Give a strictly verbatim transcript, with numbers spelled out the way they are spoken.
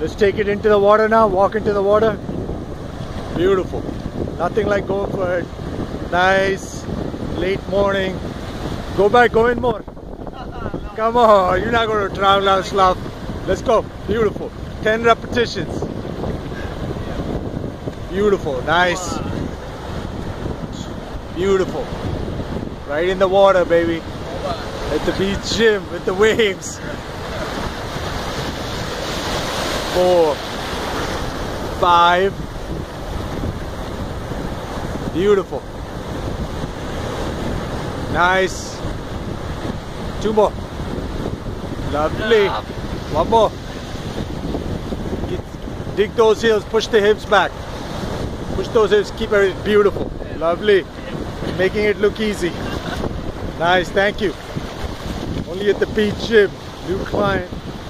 Let's take it into the water now. Walk into the water. Beautiful. Nothing like going for a nice late morning. Go back, go in more. Come on, you're not going to travel out slough. Let's go. Beautiful. ten repetitions. Beautiful. Nice. Beautiful. Right in the water, baby. At the beach gym with the waves. Four. Five. Beautiful. Nice. Two more. Lovely. One more. Get, dig those heels. Push the hips back. Push those hips. Keep it beautiful. Lovely. Making it look easy. Nice. Thank you. Only at the beach gym. New client.